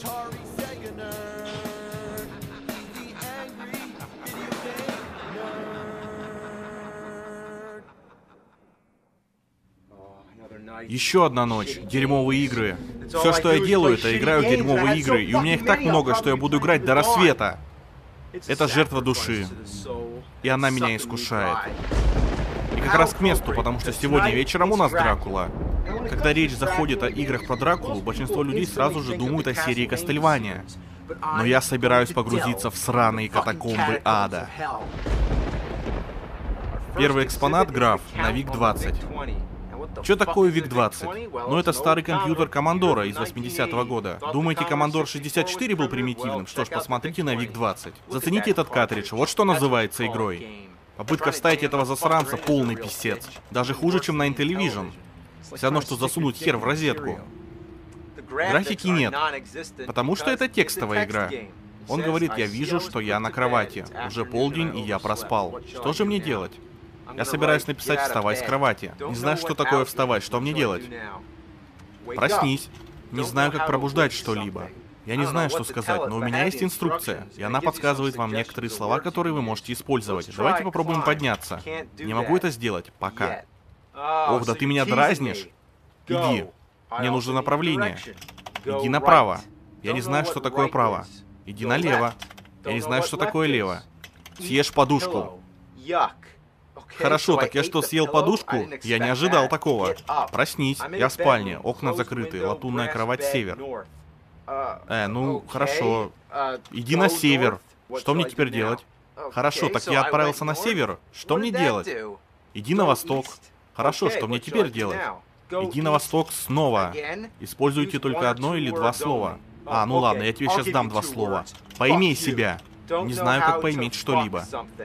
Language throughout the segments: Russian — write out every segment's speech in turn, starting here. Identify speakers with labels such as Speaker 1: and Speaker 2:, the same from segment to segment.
Speaker 1: Еще одна ночь. Дерьмовые игры. Все, что я делаю, это играю в дерьмовые игры, и у меня их так много, что я буду играть до рассвета. Это жертва души. И она меня искушает. И как раз к месту, потому что сегодня вечером у нас Дракула. Когда речь заходит о играх про Дракулу, большинство людей сразу же думают о серии Кастельвания. Но я собираюсь погрузиться в сраные катакомбы ада. Первый экспонат — граф на VIC-20. Что такое VIC-20? Ну, это старый компьютер Commodore из 80-го года. Думаете, Commodore 64 был примитивным? Что ж, посмотрите на VIC-20. Зацените этот картридж, вот что называется игрой. Попытка вставить этого засранца — полный писец. Даже хуже, чем на Intellivision. Все равно, что засунуть хер в розетку. Графики нет, потому что это текстовая игра. Он говорит: я вижу, что я на кровати. Уже полдень, и я проспал. Что же мне делать? Я собираюсь написать: вставай с кровати. Не знаю, что такое вставать, что мне делать? Проснись. Не знаю, как пробуждать что-либо. Я не знаю, что сказать, но у меня есть инструкция, и она подсказывает вам некоторые слова, которые вы можете использовать. Давайте попробуем подняться. Не могу это сделать пока. Ох, да ты меня дразнишь. Иди. Мне нужно направление. Иди направо. Я не знаю, что такое право. Иди налево. Я не знаю, что такое лево. Съешь подушку. Хорошо, так я что, съел подушку? Я не ожидал такого. Проснись. Я в спальне. Окна закрыты. Латунная кровать — север. Ну, хорошо. Иди на север. Что мне теперь делать? Хорошо, так я отправился на север. Что мне делать? Иди на восток. Хорошо, что мне теперь делать? Иди на восток снова. Используйте только одно или два слова. Ну ладно, я тебе сейчас дам два слова. Поимей себя. Не знаю, как поиметь что-либо.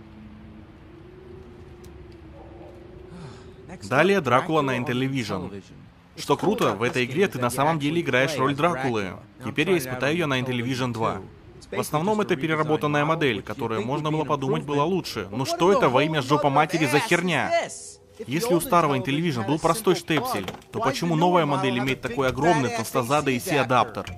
Speaker 1: Далее Дракула на Intellivision. Что круто, в этой игре ты на самом деле играешь роль Дракулы. Теперь я испытаю ее на Intellivision 2. В основном это переработанная модель, которая, можно было подумать, была лучше. Но что это во имя жопа матери за херня? Если у старого Intellivision был простой штепсель, то почему новая модель имеет такой огромный толстозадый AC-адаптер?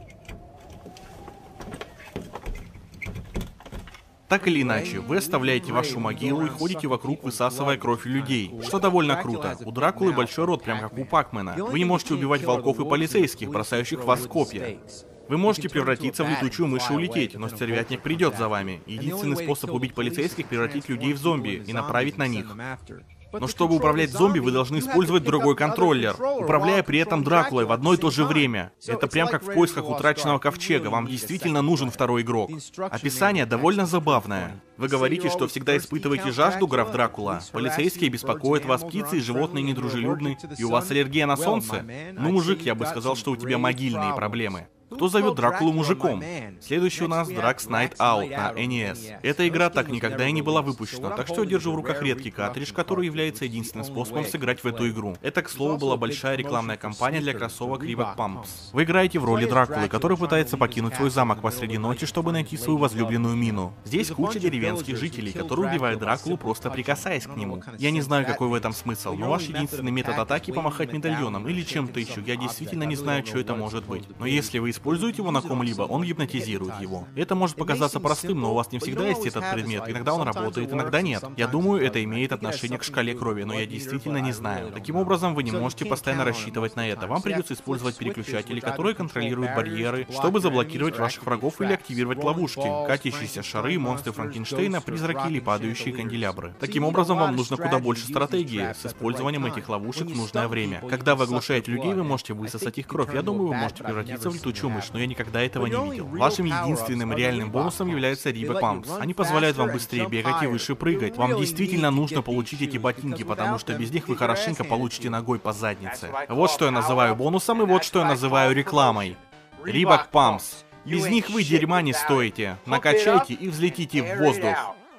Speaker 1: Так или иначе, вы оставляете вашу могилу и ходите вокруг, высасывая кровь у людей, что довольно круто. У Дракулы большой рот, прям как у Пакмена. Вы не можете убивать волков и полицейских, бросающих в вас копья. Вы можете превратиться в летучую мышь и улететь, но стервятник придет за вами. Единственный способ убить полицейских — превратить людей в зомби и направить на них. Но чтобы управлять зомби, вы должны использовать другой контроллер, управляя при этом Дракулой в одно и то же время. Это прям как в поисках утраченного ковчега, вам действительно нужен второй игрок. Описание довольно забавное. Вы говорите, что всегда испытываете жажду, граф Дракула. Полицейские беспокоят вас, птицы и животные недружелюбны, и у вас аллергия на солнце? Ну, мужик, я бы сказал, что у тебя могильные проблемы. Кто зовет Дракулу мужиком? Следующий у нас Drax Night Out на NES. Эта игра так никогда и не была выпущена, так что я держу в руках редкий картридж, который является единственным способом сыграть в эту игру. Это, к слову, была большая рекламная кампания для кроссовок Reebok Pumps. Вы играете в роли Дракулы, который пытается покинуть свой замок посреди ночи, чтобы найти свою возлюбленную Мину. Здесь куча деревенских жителей, которые убивают Дракулу, просто прикасаясь к нему. Я не знаю, какой в этом смысл, но ваш единственный метод атаки — помахать медальоном или чем-то еще. Я действительно не знаю, что это может быть. Но если вы используете его на ком-либо, он гипнотизирует его. Это может показаться простым, но у вас не всегда есть этот предмет. Иногда он работает, иногда нет. Я думаю, это имеет отношение к шкале крови, но я действительно не знаю. Таким образом, вы не можете постоянно рассчитывать на это. Вам придется использовать переключатели, которые контролируют барьеры, чтобы заблокировать ваших врагов или активировать ловушки, катящиеся шары, монстры Франкенштейна, призраки или падающие канделябры. Таким образом, вам нужно куда больше стратегии с использованием этих ловушек в нужное время. Когда вы оглушаете людей, вы можете высосать их кровь. Я думаю, вы можете превратиться в летучую мышь, но я никогда этого не видел. Вашим единственным реальным бонусом является Reebok Pumps. Они позволяют вам быстрее бегать и выше прыгать. Вам действительно нужно получить эти ботинки, потому что без них вы хорошенько получите ногой по заднице. Вот что я называю бонусом, и вот что я называю рекламой. Reebok Pumps. Без них вы дерьма не стоите. Накачайте и взлетите в воздух.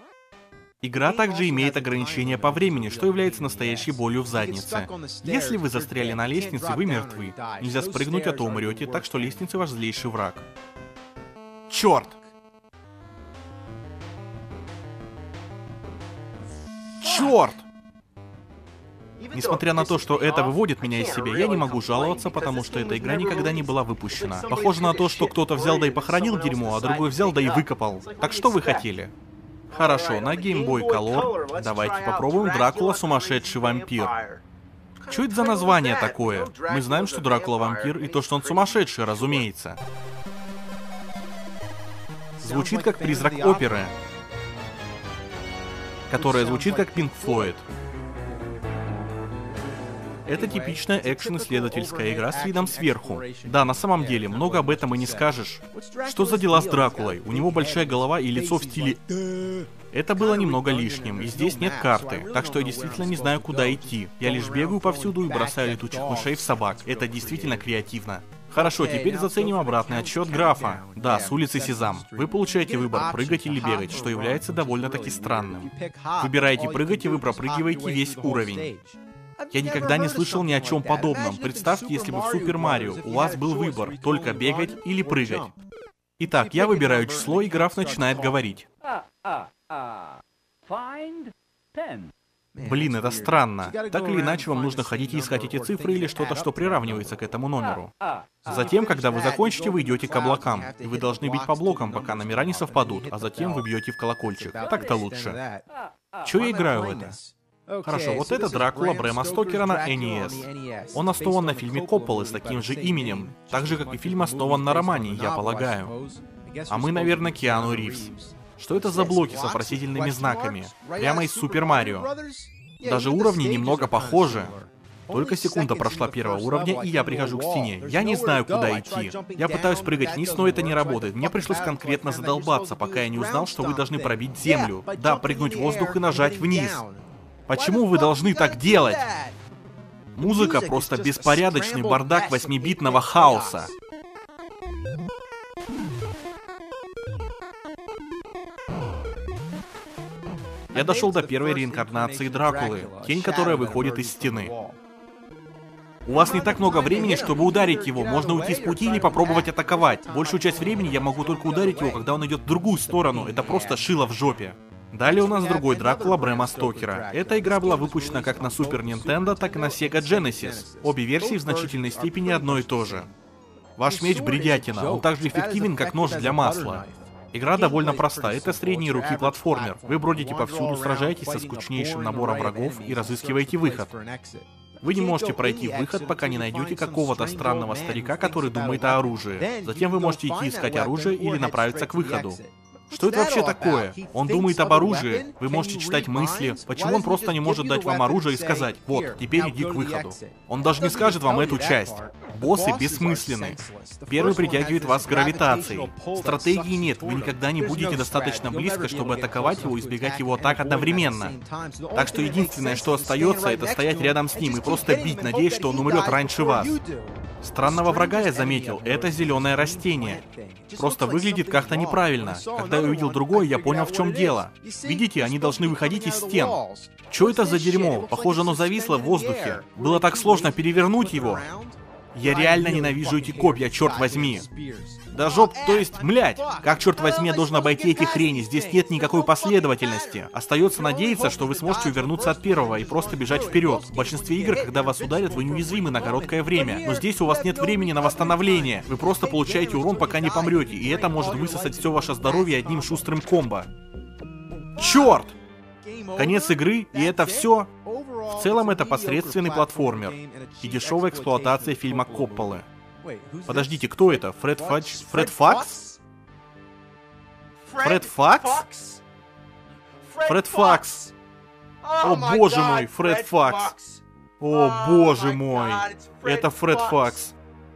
Speaker 1: Игра также имеет ограничения по времени, что является настоящей болью в заднице. Если вы застряли на лестнице, вы мертвы. Нельзя спрыгнуть, а то умрете, так что лестница ваш злейший враг. Черт! Черт! Несмотря на то, что это выводит меня из себя, я не могу жаловаться, потому что эта игра никогда не была выпущена. Похоже на то, что кто-то взял да и похоронил дерьмо, а другой взял да и выкопал. Так что вы хотели? Хорошо, на Game Boy Color давайте попробуем Дракула Сумасшедший Вампир. Что это за название такое? Мы знаем, что Дракула вампир и то, что он сумасшедший, разумеется. Звучит как призрак оперы, которая звучит как Pink Floyd. Это типичная экшен-исследовательская игра с видом сверху. Да, на самом деле, много об этом и не скажешь. Что за дела с Дракулой? У него большая голова и лицо в стиле... Это было немного лишним, и здесь нет карты, так что я действительно не знаю, куда идти. Я лишь бегаю повсюду и бросаю летучих мышей в собак. Это действительно креативно. Хорошо, теперь заценим обратный отсчет графа. Да, с улицы Сезам. Вы получаете выбор, прыгать или бегать, что является довольно-таки странным. Выбираете прыгать, и вы пропрыгиваете весь уровень. Я никогда не слышал ни о чем подобном. Представьте, если бы в Супер Марио у вас был выбор, только бегать или прыгать. Итак, я выбираю число, и граф начинает говорить. Блин, это странно. Так или иначе, вам нужно ходить и искать эти цифры или что-то, что приравнивается к этому номеру. Затем, когда вы закончите, вы идете к облакам. И вы должны бить по блокам, пока номера не совпадут, а затем вы бьете в колокольчик. Так-то лучше. Чё я играю в это? Хорошо, вот это Дракула Брэма Стокера на NES. Он основан на фильме Копполы с таким же именем, так же, как и фильм основан на романе, я полагаю. А мы, наверное, Киану Ривз. Что это за блоки с вопросительными знаками? Прямо из Супер Марио. Даже уровни немного похожи. Только секунда прошла первого уровня, и я прихожу к стене. Я не знаю, куда идти. Я пытаюсь прыгать вниз, но это не работает. Мне пришлось конкретно задолбаться, пока я не узнал, что вы должны пробить землю. Да, прыгнуть в воздух и нажать вниз. Почему вы должны так делать? Музыка просто беспорядочный бардак 8-битного хаоса. Я дошел до первой реинкарнации Дракулы, тень, которая выходит из стены. У вас не так много времени, чтобы ударить его. Можно уйти с пути или попробовать атаковать. Большую часть времени я могу только ударить его, когда он идет в другую сторону. Это просто шило в жопе. Далее у нас другой Дракула Брэма Стокера. Эта игра была выпущена как на Super Nintendo, так и на Sega Genesis. Обе версии в значительной степени одно и то же. Ваш меч бредятина, он так же эффективен, как нож для масла. Игра довольно проста, это средней руки платформер. Вы бродите повсюду, сражаетесь со скучнейшим набором врагов и разыскиваете выход. Вы не можете пройти выход, пока не найдете какого-то странного старика, который думает о оружии. Затем вы можете идти искать оружие или направиться к выходу. Что это вообще такое? Он думает об оружии. Вы можете читать мысли. Почему он просто не может дать вам оружие и сказать: вот, теперь иди к выходу? Он даже не скажет вам эту часть. Боссы бессмысленны. Первый притягивает вас гравитацией. Стратегии нет, вы никогда не будете достаточно близко, чтобы атаковать его и избегать его атак одновременно. Так что единственное, что остается, это стоять рядом с ним и просто бить, надеясь, что он умрет раньше вас. Странного врага я заметил, это зеленое растение. Просто выглядит как-то неправильно. Когда я увидел другое, я понял, в чем дело. Видите, они должны выходить из стен. Чё это за дерьмо? Похоже, оно зависло в воздухе. Было так сложно перевернуть его. Я реально ненавижу эти копья, черт возьми. Да жоп, то есть, млять, как, черт возьми, я должен обойти эти хрени? Здесь нет никакой последовательности. Остается надеяться, что вы сможете увернуться от первого и просто бежать вперед. В большинстве игр, когда вас ударят, вы неуязвимы на короткое время. Но здесь у вас нет времени на восстановление. Вы просто получаете урон, пока не помрете, и это может высосать все ваше здоровье одним шустрым комбо. Черт! Конец игры, и это все? В целом это посредственный платформер и дешевая эксплуатация фильма Копполы. Подождите, кто это? Фред Фадж? Фред Факс? Фред Факс? Фред Факс! О боже мой, Фред Факс! О боже мой! Это Фред Факс.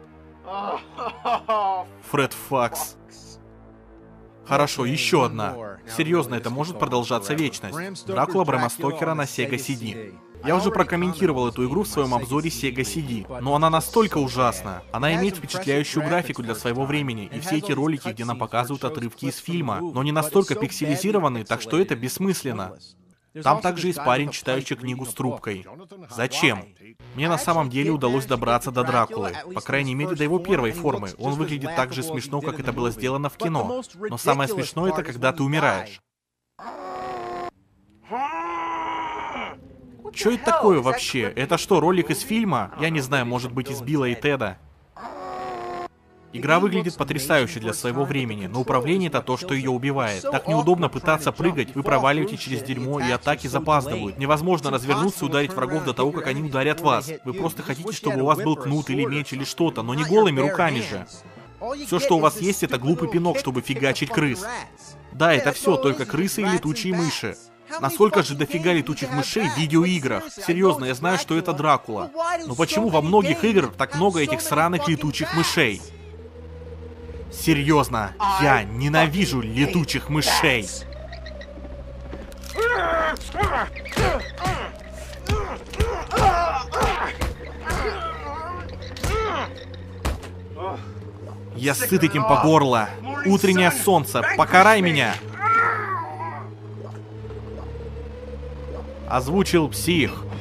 Speaker 1: Фред Факс. Хорошо, еще одна. Серьезно, это может продолжаться вечность. Дракула Брэма Стокера на Sega CD. Я уже прокомментировал эту игру в своем обзоре Sega CD, но она настолько ужасна. Она имеет впечатляющую графику для своего времени, и все эти ролики, где нам показывают отрывки из фильма, но не настолько пикселизированы, так что это бессмысленно. Там также есть парень, читающий книгу с трубкой. Зачем? Мне на самом деле удалось добраться до Дракулы, по крайней мере до его первой формы. Он выглядит так же смешно, как это было сделано в кино. Но самое смешное — это когда ты умираешь. Что это такое вообще? Это что, ролик из фильма? Я не знаю, может быть, из Билла и Теда. Игра выглядит потрясающе для своего времени, но управление — это то, что ее убивает. Так неудобно пытаться прыгать, вы проваливаетесь через дерьмо, и атаки запаздывают. Невозможно развернуться и ударить врагов до того, как они ударят вас. Вы просто хотите, чтобы у вас был кнут или меч или что-то, но не голыми руками же. Все, что у вас есть, это глупый пинок, чтобы фигачить крыс. Да, это все, только крысы и летучие мыши. Насколько же дофига летучих мышей в видеоиграх? Серьезно, я знаю, что это Дракула. Но почему во многих играх так много этих сраных летучих мышей? Серьезно, я ненавижу летучих мышей. Я сыт этим по горло. Утреннее солнце, покарай меня. Озвучил Псих.